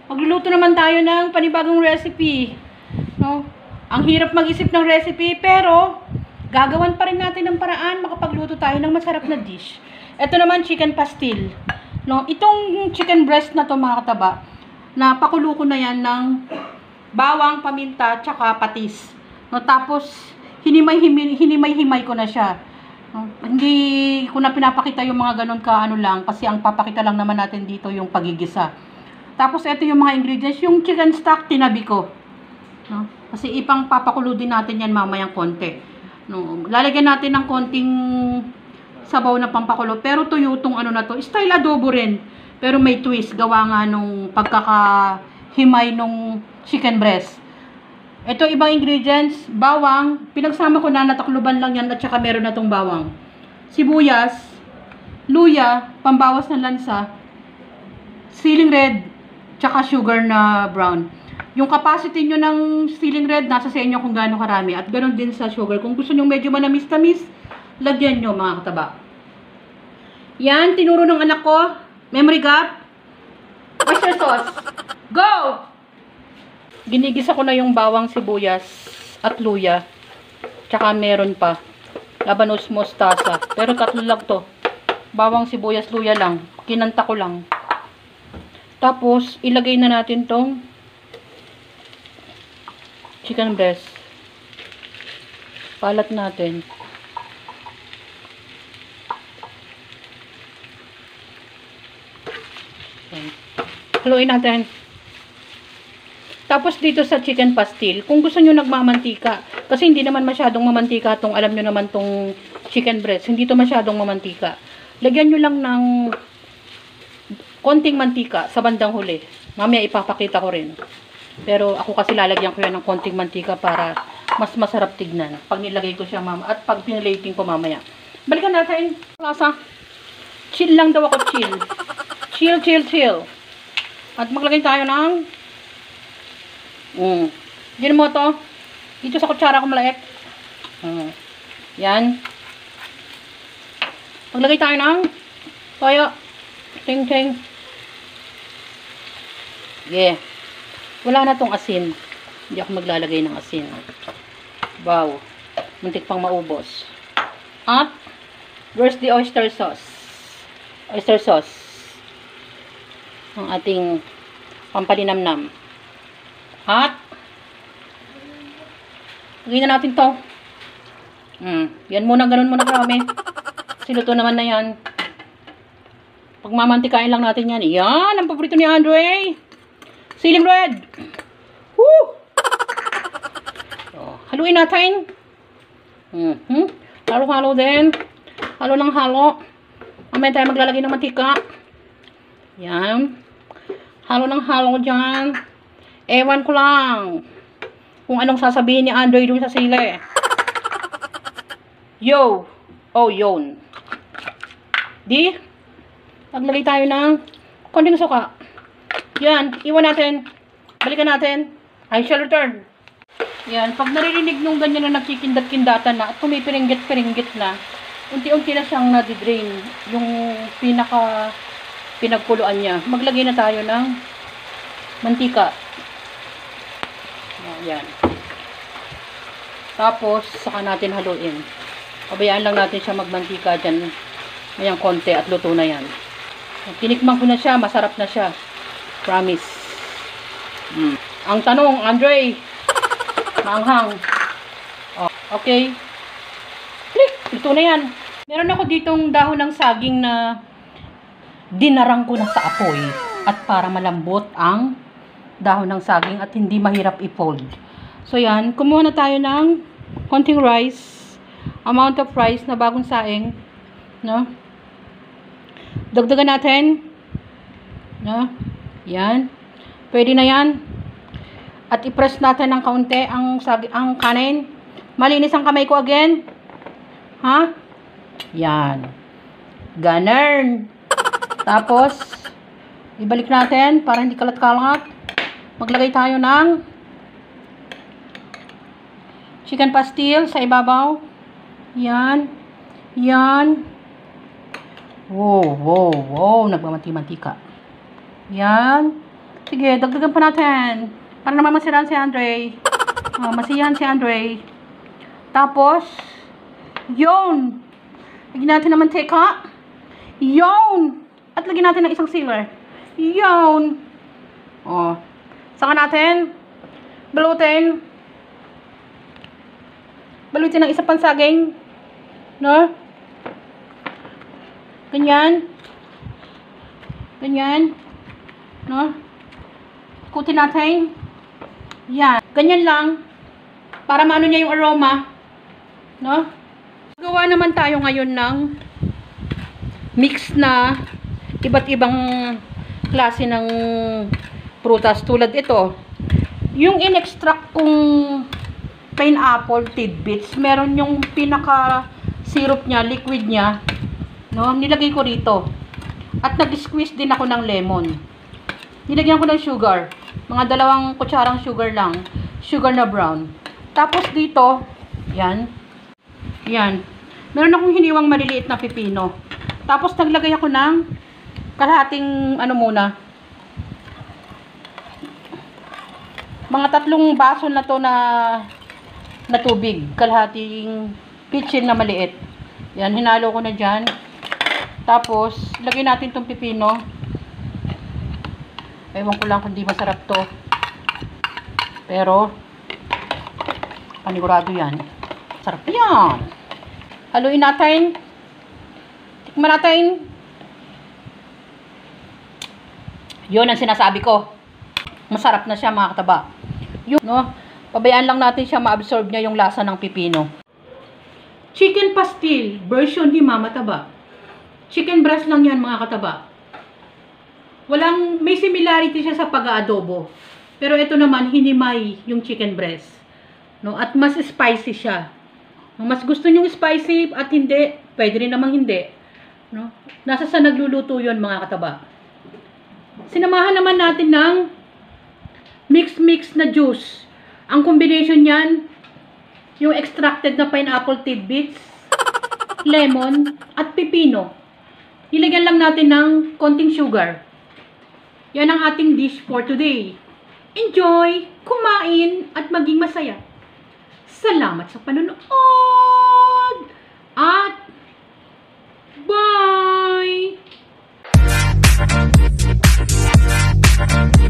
Magluluto naman tayo ng panibagong recipe. No? Ang hirap mag-isip ng recipe, pero gagawan pa rin natin ng paraan makapagluto tayo ng masarap na dish. Ito naman, chicken pastil. No? Itong chicken breast na to mga kataba, na pakulo ko na yan ng bawang, paminta, tsaka patis. No? Tapos, hinimay-himay ko na siya. No? Hindi ko na pinapakita yung mga ganun ka ano lang, kasi ang papakita lang naman natin dito yung pagigisa. Tapos, ito yung mga ingredients. Yung chicken stock, tinabi ko. No? Kasi ipang papakulo din natin yan mamayang konti. No? Lalagyan natin ng konting sabaw na pampakulo. Pero tuyo itong ano na to. Style adobo rin. Pero may twist. Gawa nga nung pagkakahimay nung chicken breast. Ito ibang ingredients. Bawang. Pinagsama ko na, natakluban lang yan. At saka meron na tong bawang. Sibuyas. Luya. Pambawas ng lansa. Ceiling red. Tsaka sugar na brown. Yung capacity nyo ng ceiling red, nasa sa inyo kung gaano karami. At ganoon din sa sugar. Kung gusto nyo medyo manamis-tamis, lagyan nyo mga kataba. Yan, tinuro ng anak ko. Memory gap. Oyster sauce. Go! Ginigisa ko na yung bawang, sibuyas, at luya. Tsaka meron pa. Labanos mostasa. Pero tatlo lang to. Bawang, sibuyas, luya lang. Kinanta ko lang. Tapos, ilagay na natin tong chicken breast. Palat natin. Haluin natin. Tapos dito sa chicken pastil, kung gusto nyo nagmamantika, kasi hindi naman masyadong mamantika tong, alam nyo naman tong chicken breast, hindi to masyadong mamantika. Lagyan nyo lang ng konting mantika sa bandang huli. Mamaya ipapakita ko rin. Pero ako kasi lalagyan ko yan ng konting mantika para mas masarap tignan. Pag nilagay ko siya at pag pinilating ko mamaya. Balikan natin. Lasa. Chill lang daw ako, chill. Chill, chill, chill. At maglagay tayo ng Diyan mo to. Dito sa kutsara ko malait. Yan. Maglagay tayo ng toyo. Ting, ting. Yeah. Wala na tong asin. Hindi ako maglalagay ng asin. Wow. Muntik pang maubos. At, where's the oyster sauce? Oyster sauce. Ang ating pampalinamnam. At, lagyan na natin to. Yan muna, ganun muna kami. Kasi luto naman na yan. Pagmamantikain lang natin yan. Yan, ang paborito ni Andre. Ceiling red. Woo! So, haluin natin. Halo-halo din. Halo ng halo. Mamaya tayo maglalagay ng mantika. Yan. Halo ng halo dyan. Ewan ko lang kung anong sasabihin ni Andre dun sa sili. Yo. Oh, yun. Di. Maglagay tayo ng konting suka. Yan, iwan natin. Balikan natin. I shall return. Yan, pag naririnig nung ganyan na nagkikindat-kindatan na at pumipiringgit-piringgit na, unti-unti na siyang nadidrain yung pinagkuluan niya. Maglagay na tayo ng mantika. Yan. Tapos, saka natin haluin. Pabayaan lang natin siya magmantika dyan. Mayang konti at luto na yan. Tinikman ko na siya, masarap na siya. Promise. Ang tanong, Andre, maanghang. Oh, okay. Click, luto na yan. Meron ako ditong dahon ng saging na dinarang ko na sa apoy. At para malambot ang dahon ng saging at hindi mahirap i-fold. So yan, kumuha na tayo ng konting rice. Amount of rice na bagong saing. No? Dagdagan natin. No? Yan. Pwede na yan. At i-press natin ng kaunti ang kanin. Malinis ang kamay ko again. Ha? Yan. Ganun. Tapos, ibalik natin para hindi kalat-kalat. Maglagay tayo ng chicken pastil sa ibabaw. Yan. Yan. Wow, wow, wow. Nagmamanti-mantika. Yan. Sige, dagdagan pa natin. Para naman masiraan si Andre. Masiyahan si Andre. Tapos, yun. Lagyan natin naman teka. Yun. At lagyan natin ng isang sealer. Yun. Saka natin. Balutin. Balutin ng isa pang saging. No? Ganyan. Ganyan. No? Ikutin natin. Yan. Ganyan lang. Para maano niya yung aroma. No? Gawa naman tayo ngayon ng mix na iba't ibang klase ng prutas. Tulad ito. Yung in-extract kong pineapple tidbits, meron yung pinaka syrup niya, liquid niya. No? Nilagay ko rito. At nag-squeeze din ako ng lemon. Nilagyan ko ng sugar. Mga 2 kutsarang sugar lang. Sugar na brown. Tapos dito, yan. Yan. Meron akong hiniwang maliliit na pipino. Tapos naglagay ako ng kalahating muna. Mga 3 baso na to na tubig. Kalahating pitchin na maliit. Yan, hinalo ko na dyan. Tapos, lagay natin tong pipino. Ewan ko lang kung di masarap to. Pero, panigurado yan. Sarap yan. Haluin natin. Tikman natin. Yun ang sinasabi ko. Masarap na siya mga kataba. Yun, no? Pabayaan lang natin siya ma-absorb niya yung lasa ng pipino. Chicken pastil, version ni Mama Taba. Chicken breast lang yan mga kataba. May similarity siya sa pag-aadobo. Pero ito naman, hinimay yung chicken breast. No? At mas spicy siya. Kung mas gusto nyo spicy at hindi, pwede rin namang hindi. No? Nasa sa nagluluto yun mga kataba. Sinamahan naman natin ng mix na juice. Ang combination niyan, yung extracted na pineapple tidbits, lemon, at pipino. Nilagyan lang natin ng konting sugar. Yan ang ating dish for today. Enjoy, kumain, at maging masaya. Salamat sa panonood! At bye!